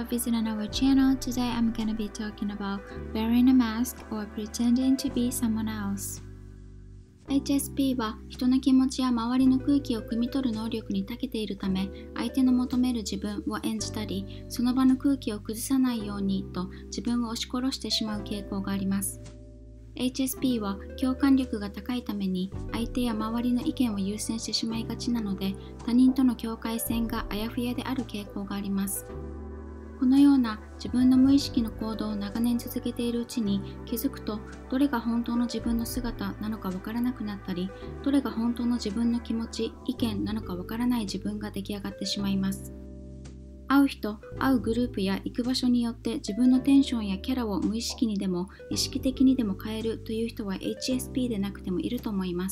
visit on our channel. Today I'm gonna be talking about wearing a mask or pretending to be someone else. HSP は人の気持ちや周りの空気を汲み取る能力に長けているため、相手の求める自分を演じたり、その場の空気を崩さないようにと自分を押し殺してしまう傾向があります。HSP は共感力が高いために相手や周りの意見を優先してしまいがちなので、他人との境界線があやふやである傾向があります。このような自分の無意識の行動を長年続けているうちに気づくと、どれが本当の自分の姿なのかわからなくなったり、どれが本当の自分の気持ち、意見なのかわからない自分が出来上がってしまいます。会う人、会うグループや行く場所によって自分のテンションやキャラを無意識にでも意識的にでも変えるという人は HSP でなくてもいると思います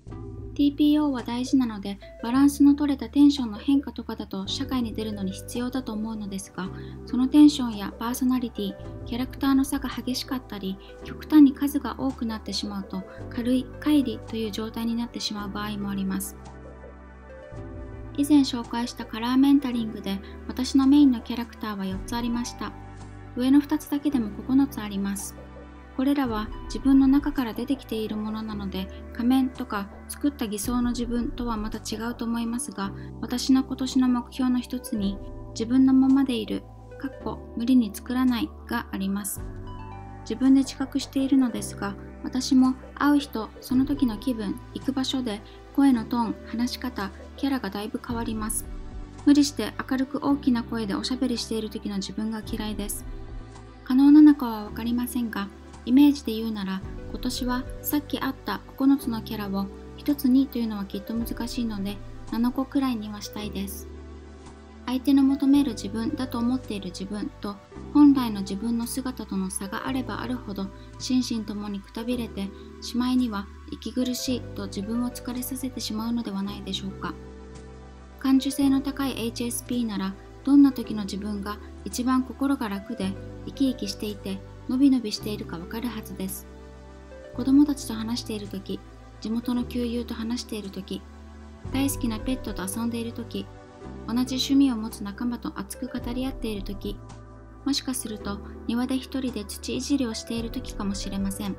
。TPO は大事なので、バランスの取れたテンションの変化とかだと社会に出るのに必要だと思うのですが、そのテンションやパーソナリティ、キャラクターの差が激しかったり、極端に数が多くなってしまうと軽い乖離という状態になってしまう場合もあります。以前紹介したカラーメンタリングで私のメインのキャラクターは4つありました。上の2つだけでも9つあります。これらは自分の中から出てきているものなので、仮面とか作った偽装の自分とはまた違うと思いますが、私の今年の目標の一つに自分のままでいる、無理に作らないがあります。自分で自覚しているのですが、私も会う人、その時の気分、行く場所で声のトーン、話し方、キャラがだいぶ変わります。無理して明るく大きな声でおしゃべりしている時の自分が嫌いです。可能なのかはわかりませんが、イメージで言うなら、今年はさっきあった9つのキャラを1つにというのはきっと難しいので、7個くらいにはしたいです。相手の求める自分だと思っている自分と本来の自分の姿との差があればあるほど、心身ともにくたびれて、しまいには息苦しいと自分を疲れさせてしまうのではないでしょうか。感受性の高い HSP なら、どんな時の自分が一番心が楽で生き生きしていてのびのびしているかわかるはずです。子供たちと話しているとき、地元の旧友と話しているとき、大好きなペットと遊んでいるとき、同じ趣味を持つ仲間と熱く語り合っているとき、もしかすると庭で一人で土いじりをしているときかもしれません。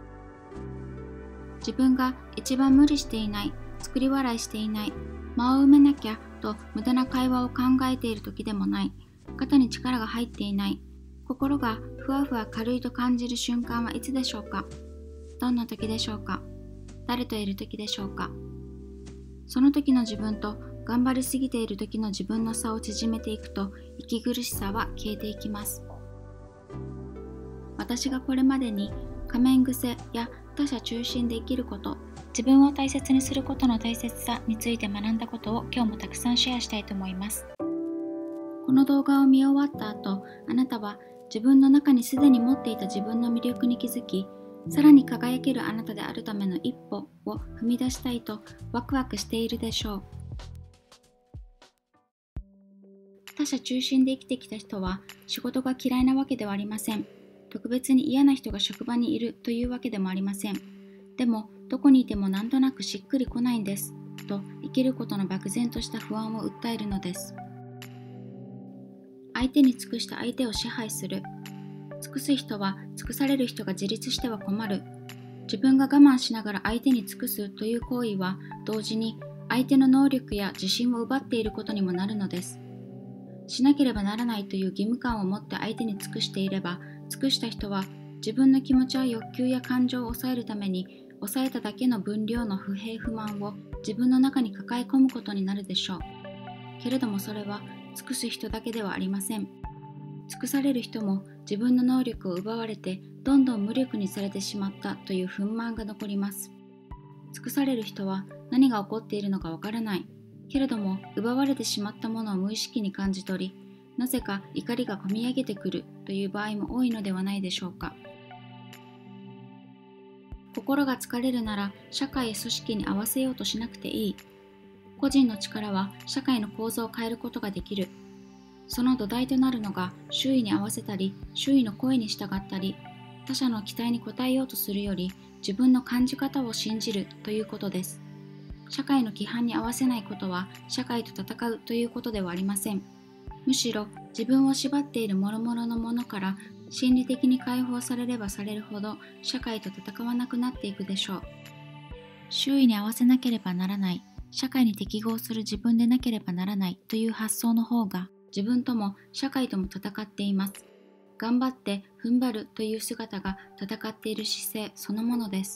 自分が一番無理していない、作り笑いしていない、間を埋めなきゃと無駄な会話を考えているときでもない、肩に力が入っていない、心がふわふわ軽いと感じる瞬間はいつでしょうか。どんな時でしょうか。誰といる時でしょうか。その時の自分と頑張りすぎている時の自分の差を縮めていくと、息苦しさは消えていきます。私がこれまでに仮面癖や他者中心で生きること、自分を大切にすることの大切さについて学んだことを今日もたくさんシェアしたいと思います。この動画を見終わった後、あなたは自分の中にすでに持っていた自分の魅力に気づき、さらに輝けるあなたであるための一歩を踏み出したいとワクワクしているでしょう。他者中心で生きてきた人は仕事が嫌いなわけではありません。特別に嫌な人が職場にいるというわけでもありません。でも、どこにいてもなんとなくしっくりこないんです、と生きることの漠然とした不安を訴えるのです。相手に尽くして相手を支配する。尽くす人は尽くされる人が自立しては困る。自分が我慢しながら相手に尽くすという行為は、同時に相手の能力や自信を奪っていることにもなるのです。しなければならないという義務感を持って相手に尽くしていれば、尽くした人は自分の気持ちや欲求や感情を抑えるために、抑えただけの分量の不平不満を自分の中に抱え込むことになるでしょう。けれどもそれは尽くす人だけではありません。尽くされる人も自分の能力を奪われてどんどん無力にされてしまったという憤懣が残ります。尽くされる人は何が起こっているのかわからない。けれども奪われてしまったものを無意識に感じ取り、なぜか怒りがこみ上げてくるという場合も多いのではないでしょうか。心が疲れるなら社会や組織に合わせようとしなくていい。個人の力は社会の構造を変えることができる。その土台となるのが周囲に合わせたり、周囲の声に従ったり、他者の期待に応えようとするより自分の感じ方を信じるということです。社会の規範に合わせないことは社会と戦うということではありません。むしろ自分を縛っている諸々のものから心理的に解放されればされるほど社会と戦わなくなっていくでしょう。周囲に合わせなければならない、社会に適合する自分でなければならないという発想の方が自分とも社会とも戦っています。頑張って踏ん張るという姿が戦っている姿勢そのものです。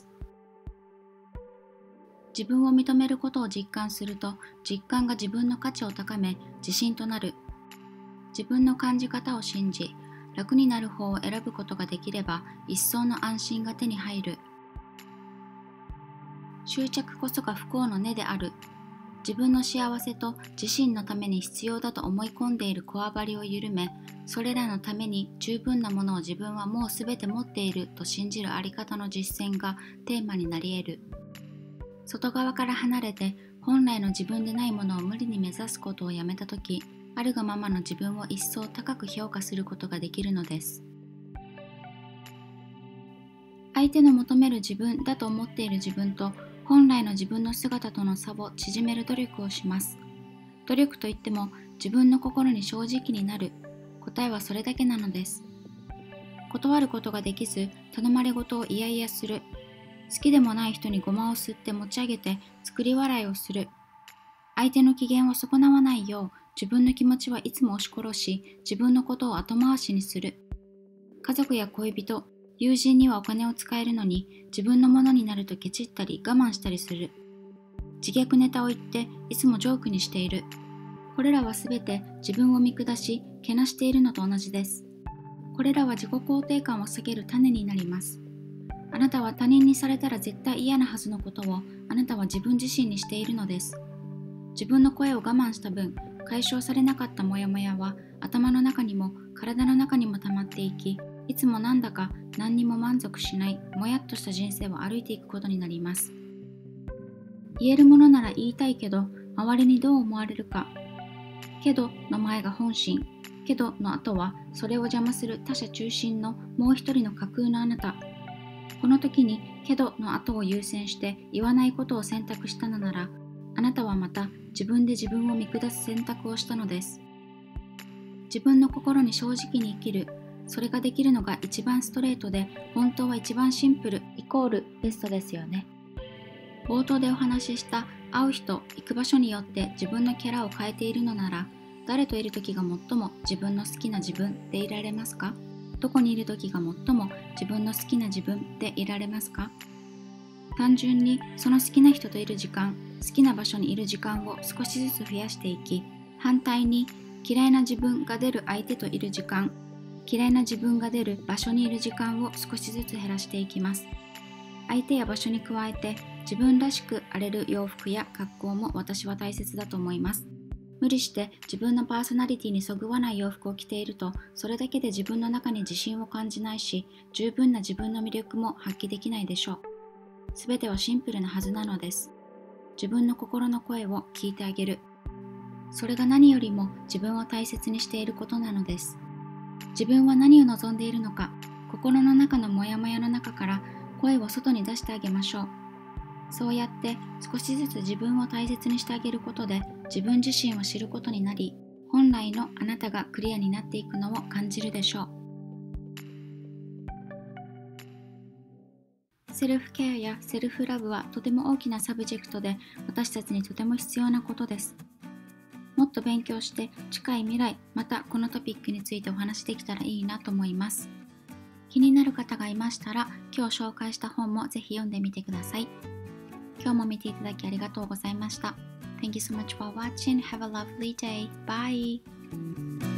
自分を認めることを実感すると、実感が自分の価値を高め、自信となる。自分の感じ方を信じ、楽になる方を選ぶことができれば、一層の安心が手に入る。執着こそが不幸の根である。自分の幸せと自身のために必要だと思い込んでいるこわばりを緩め、それらのために十分なものを自分はもうすべて持っていると信じるあり方の実践がテーマになり得る。外側から離れて本来の自分でないものを無理に目指すことをやめたとき、あるがままの自分を一層高く評価することができるのです。相手の求める自分だと思っている自分と本来の自分の姿との差を縮める努力をします。努力といっても自分の心に正直になる。答えはそれだけなのです。断ることができず、頼まれごとをいやいやする。好きでもない人にごまを吸って持ち上げて作り笑いをする。相手の機嫌を損なわないよう自分の気持ちはいつも押し殺し、自分のことを後回しにする。家族や恋人、友人にはお金を使えるのに自分のものになるとケチったり我慢したりする。自虐ネタを言っていつもジョークにしている。これらはすべて自分を見下し、けなしているのと同じです。これらは自己肯定感を下げる種になります。あなたは他人にされたら絶対嫌なはずのことをあなたは自分自身にしているのです。自分の声を我慢した分、解消されなかったモヤモヤは頭の中にも体の中にも溜まっていき、いつもなんだか何にも満足しないもやっとした人生を歩いていくことになります。言えるものなら言いたいけど、周りにどう思われるか。けどの前が本心、けどの後はそれを邪魔する他者中心のもう一人の架空のあなた。この時にけどの後を優先して言わないことを選択したのなら、あなたはまた自分で自分を見下す選択をしたのです。自分の心に正直に生きる。それができるのが一番ストレートで、本当は一番シンプルイコールベストですよね。冒頭でお話しした会う人、行く場所によって自分のキャラを変えているのなら、誰といる時が最も自分の好きな自分でいられますか？どこにいる時が最も自分の好きな自分でいられますか？単純にその好きな人といる時間、好きな場所にいる時間を少しずつ増やしていき、反対に嫌いな自分が出る相手といる時間、嫌いな自分が出る場所にいる時間を少しずつ減らしていきます。相手や場所に加えて自分らしく荒れる洋服や格好も私は大切だと思います。無理して自分のパーソナリティにそぐわない洋服を着ていると、それだけで自分の中に自信を感じないし、十分な自分の魅力も発揮できないでしょう。すべてはシンプルなはずなのです。自分の心の声を聞いてあげる。それが何よりも自分を大切にしていることなのです。自分は何を望んでいるのか、心の中のモヤモヤの中から声を外に出してあげましょう。そうやって少しずつ自分を大切にしてあげることで、自分自身を知ることになり、本来のあなたがクリアになっていくのを感じるでしょう。セルフケアやセルフラブはとても大きなサブジェクトで、私たちにとても必要なことです。もっと勉強して近い未来、またこのトピックについてお話しできたらいいなと思います。気になる方がいましたら、今日紹介した本もぜひ読んでみてください。今日も見ていただきありがとうございました。Thank you so much for watching. Have a lovely day. Bye.